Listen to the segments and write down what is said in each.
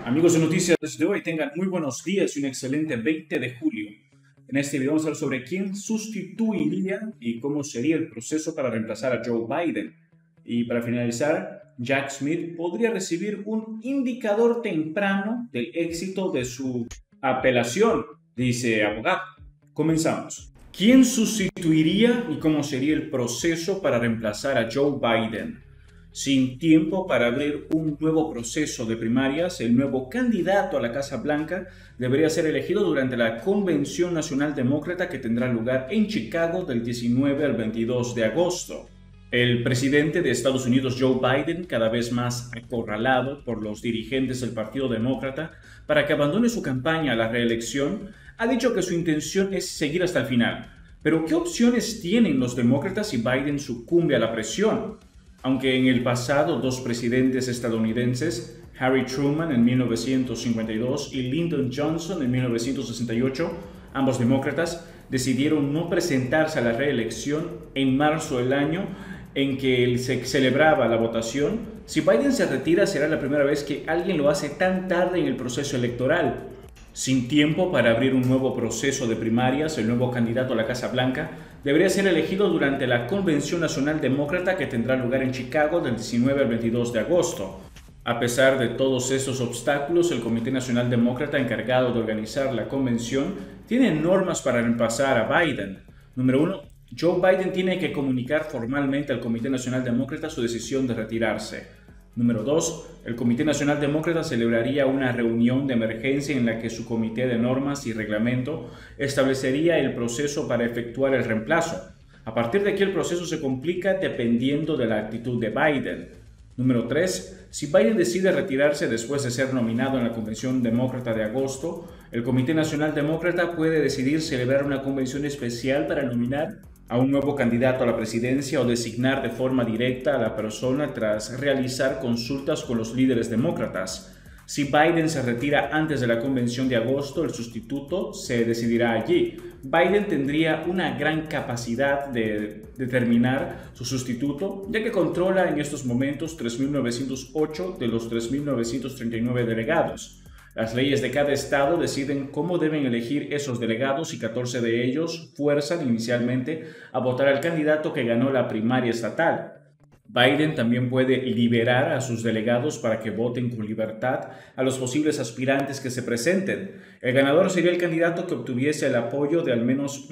Amigos de Noticias de hoy, tengan muy buenos días y un excelente 20 de julio. En este video vamos a hablar sobre quién sustituiría y cómo sería el proceso para reemplazar a Joe Biden. Y para finalizar, Jack Smith podría recibir un indicador temprano del éxito de su apelación, dice abogado. Comenzamos. ¿Quién sustituiría y cómo sería el proceso para reemplazar a Joe Biden? Sin tiempo para abrir un nuevo proceso de primarias, el nuevo candidato a la Casa Blanca debería ser elegido durante la Convención Nacional Demócrata que tendrá lugar en Chicago del 19 al 22 de agosto. El presidente de Estados Unidos, Joe Biden, cada vez más acorralado por los dirigentes del Partido Demócrata para que abandone su campaña a la reelección, ha dicho que su intención es seguir hasta el final. Pero, ¿qué opciones tienen los demócratas si Biden sucumbe a la presión? Aunque en el pasado dos presidentes estadounidenses, Harry Truman en 1952 y Lyndon Johnson en 1968, ambos demócratas, decidieron no presentarse a la reelección en marzo del año en que se celebraba la votación, si Biden se retira será la primera vez que alguien lo hace tan tarde en el proceso electoral. Sin tiempo para abrir un nuevo proceso de primarias, el nuevo candidato a la Casa Blanca debería ser elegido durante la Convención Nacional Demócrata que tendrá lugar en Chicago del 19 al 22 de agosto. A pesar de todos estos obstáculos, el Comité Nacional Demócrata encargado de organizar la convención tiene normas para reemplazar a Biden. Número 1. Joe Biden tiene que comunicar formalmente al Comité Nacional Demócrata su decisión de retirarse. Número 2. El Comité Nacional Demócrata celebraría una reunión de emergencia en la que su Comité de Normas y Reglamento establecería el proceso para efectuar el reemplazo. A partir de aquí el proceso se complica dependiendo de la actitud de Biden. Número 3. Si Biden decide retirarse después de ser nominado en la Convención Demócrata de agosto, el Comité Nacional Demócrata puede decidir celebrar una convención especial para nominar a un nuevo candidato a la presidencia o designar de forma directa a la persona tras realizar consultas con los líderes demócratas. Si Biden se retira antes de la convención de agosto, el sustituto se decidirá allí. Biden tendría una gran capacidad de determinar su sustituto, ya que controla en estos momentos 3.908 de los 3.939 delegados. Las leyes de cada estado deciden cómo deben elegir esos delegados y 14 de ellos fuerzan inicialmente a votar al candidato que ganó la primaria estatal. Biden también puede liberar a sus delegados para que voten con libertad a los posibles aspirantes que se presenten. El ganador sería el candidato que obtuviese el apoyo de al menos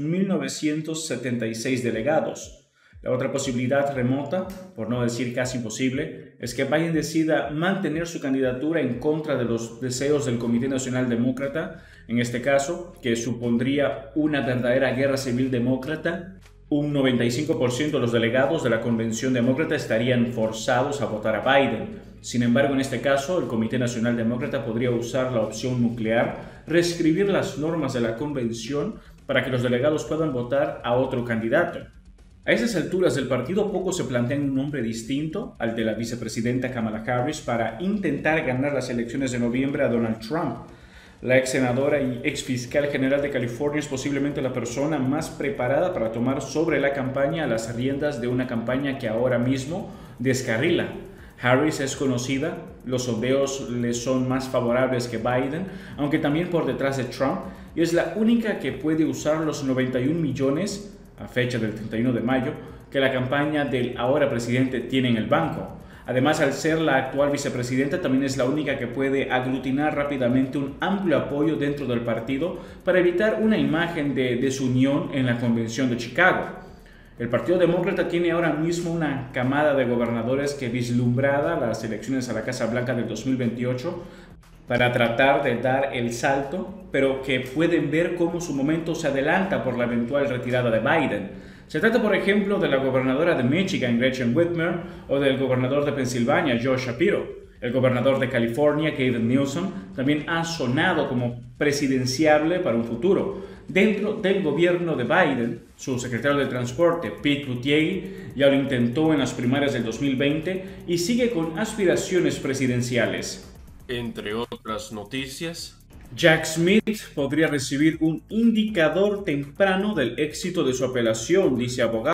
1.976 delegados. La otra posibilidad remota, por no decir casi imposible, es que Biden decida mantener su candidatura en contra de los deseos del Comité Nacional Demócrata, en este caso, que supondría una verdadera guerra civil demócrata. Un 95% de los delegados de la Convención Demócrata estarían forzados a votar a Biden. Sin embargo, en este caso, el Comité Nacional Demócrata podría usar la opción nuclear, reescribir las normas de la Convención para que los delegados puedan votar a otro candidato. A esas alturas del partido poco se plantea un nombre distinto al de la vicepresidenta Kamala Harris para intentar ganar las elecciones de noviembre a Donald Trump. La ex senadora y ex fiscal general de California es posiblemente la persona más preparada para tomar sobre la campaña las riendas de una campaña que ahora mismo descarrila. Harris es conocida, los sondeos le son más favorables que Biden, aunque también por detrás de Trump, y es la única que puede usar los 91 millones a fecha del 31 de mayo, que la campaña del ahora presidente tiene en el banco. Además, al ser la actual vicepresidenta, también es la única que puede aglutinar rápidamente un amplio apoyo dentro del partido para evitar una imagen de desunión en la convención de Chicago. El Partido Demócrata tiene ahora mismo una camada de gobernadores que vislumbrada las elecciones a la Casa Blanca del 2028 para tratar de dar el salto, pero que pueden ver cómo su momento se adelanta por la eventual retirada de Biden. Se trata, por ejemplo, de la gobernadora de Michigan, Gretchen Whitmer, o del gobernador de Pensilvania, Joe Shapiro. El gobernador de California, Gavin Newsom, también ha sonado como presidenciable para un futuro. Dentro del gobierno de Biden, su secretario de Transporte, Pete Buttigieg, ya lo intentó en las primarias del 2020 y sigue con aspiraciones presidenciales. Entre otras noticias, Jack Smith podría recibir un indicador temprano del éxito de su apelación, dice abogado.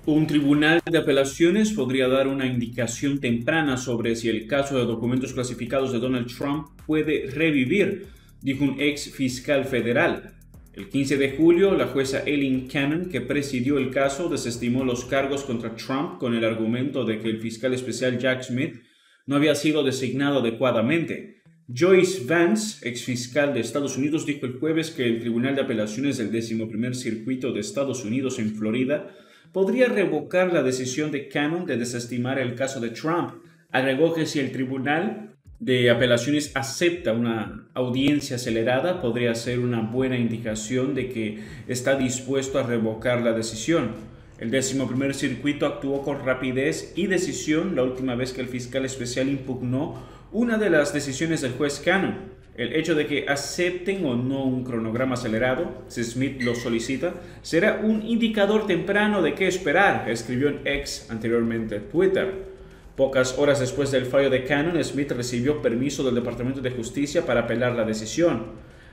Un tribunal de apelaciones podría dar una indicación temprana sobre si el caso de documentos clasificados de Donald Trump puede revivir, dijo un ex fiscal federal. El 15 de julio, la jueza Eileen Cannon, que presidió el caso, desestimó los cargos contra Trump con el argumento de que el fiscal especial Jack Smith no había sido designado adecuadamente. Joyce Vance, exfiscal de Estados Unidos, dijo el jueves que el Tribunal de Apelaciones del 11º Circuito de Estados Unidos en Florida podría revocar la decisión de Cannon de desestimar el caso de Trump. Agregó que si el Tribunal de Apelaciones acepta una audiencia acelerada, podría ser una buena indicación de que está dispuesto a revocar la decisión. El 11º Circuito actuó con rapidez y decisión la última vez que el fiscal especial impugnó una de las decisiones del juez Cannon. El hecho de que acepten o no un cronograma acelerado, si Smith lo solicita, será un indicador temprano de qué esperar, escribió en X, anteriormente Twitter. Pocas horas después del fallo de Cannon, Smith recibió permiso del Departamento de Justicia para apelar la decisión.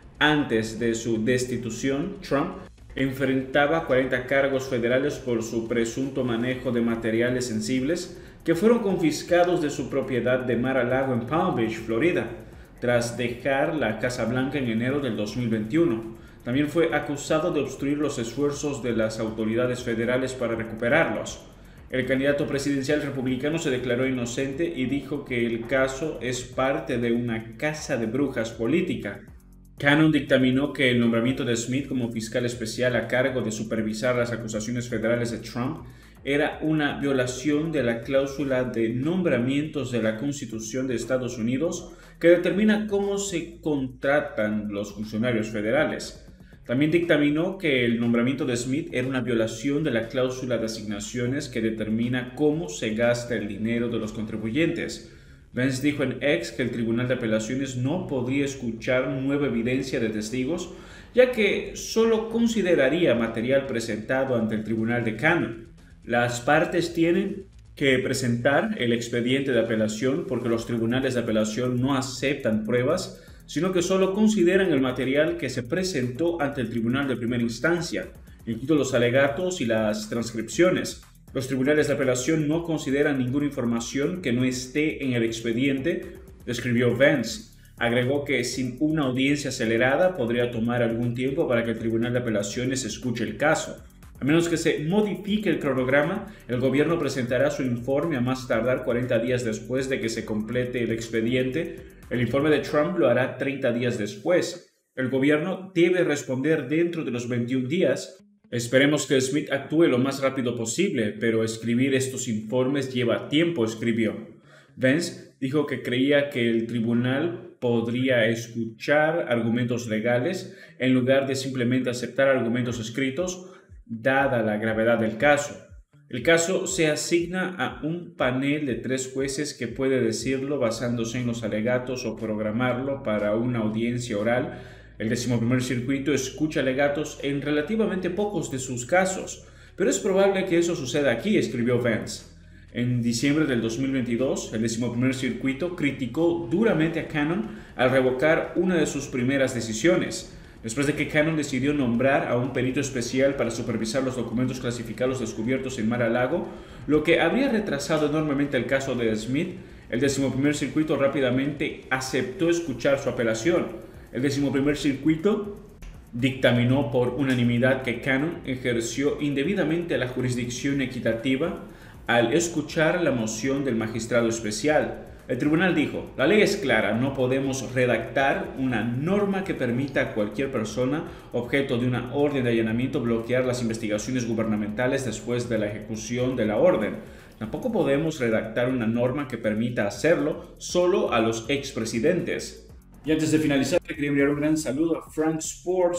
Antes de su destitución, Trump enfrentaba 40 cargos federales por su presunto manejo de materiales sensibles que fueron confiscados de su propiedad de Mar-a-Lago en Palm Beach, Florida, tras dejar la Casa Blanca en enero del 2021. También fue acusado de obstruir los esfuerzos de las autoridades federales para recuperarlos. El candidato presidencial republicano se declaró inocente y dijo que el caso es parte de una caza de brujas política. Cannon dictaminó que el nombramiento de Smith como fiscal especial a cargo de supervisar las acusaciones federales de Trump era una violación de la cláusula de nombramientos de la Constitución de Estados Unidos que determina cómo se contratan los funcionarios federales. También dictaminó que el nombramiento de Smith era una violación de la cláusula de asignaciones que determina cómo se gasta el dinero de los contribuyentes. Vance dijo en X que el Tribunal de Apelaciones no podría escuchar nueva evidencia de testigos, ya que solo consideraría material presentado ante el Tribunal de Cannon. Las partes tienen que presentar el expediente de apelación porque los tribunales de apelación no aceptan pruebas, sino que solo consideran el material que se presentó ante el tribunal de primera instancia, incluidos los alegatos y las transcripciones. Los tribunales de apelación no consideran ninguna información que no esté en el expediente, escribió Vance. Agregó que sin una audiencia acelerada podría tomar algún tiempo para que el tribunal de apelaciones escuche el caso. A menos que se modifique el cronograma, el gobierno presentará su informe a más tardar 40 días después de que se complete el expediente. El informe de Trump lo hará 30 días después. El gobierno debe responder dentro de los 21 días. Esperemos que Smith actúe lo más rápido posible, pero escribir estos informes lleva tiempo, escribió. Vance dijo que creía que el tribunal podría escuchar argumentos legales en lugar de simplemente aceptar argumentos escritos, dada la gravedad del caso. El caso se asigna a un panel de 3 jueces que puede decirlo basándose en los alegatos o programarlo para una audiencia oral. El 11º Circuito escucha alegatos en relativamente pocos de sus casos, pero es probable que eso suceda aquí, escribió Vance. En diciembre del 2022, el 11º Circuito criticó duramente a Cannon al revocar una de sus primeras decisiones. Después de que Cannon decidió nombrar a un perito especial para supervisar los documentos clasificados descubiertos en Mar-a-Lago, lo que habría retrasado enormemente el caso de Smith, el 11º Circuito rápidamente aceptó escuchar su apelación. El 11º Circuito dictaminó por unanimidad que Cannon ejerció indebidamente la jurisdicción equitativa al escuchar la moción del magistrado especial. El tribunal dijo, la ley es clara, no podemos redactar una norma que permita a cualquier persona objeto de una orden de allanamiento bloquear las investigaciones gubernamentales después de la ejecución de la orden. Tampoco podemos redactar una norma que permita hacerlo solo a los expresidentes. Y antes de finalizar, quería enviar un gran saludo a Frank Sport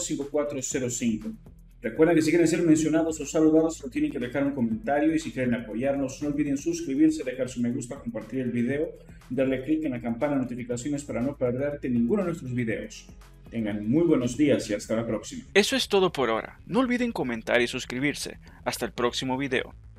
5405. Recuerden que si quieren ser mencionados o saludados, solo tienen que dejar un comentario, y si quieren apoyarnos, no olviden suscribirse, dejar su me gusta, compartir el video y darle clic en la campana de notificaciones para no perderte ninguno de nuestros videos. Tengan muy buenos días y hasta la próxima. Eso es todo por ahora. No olviden comentar y suscribirse. Hasta el próximo video.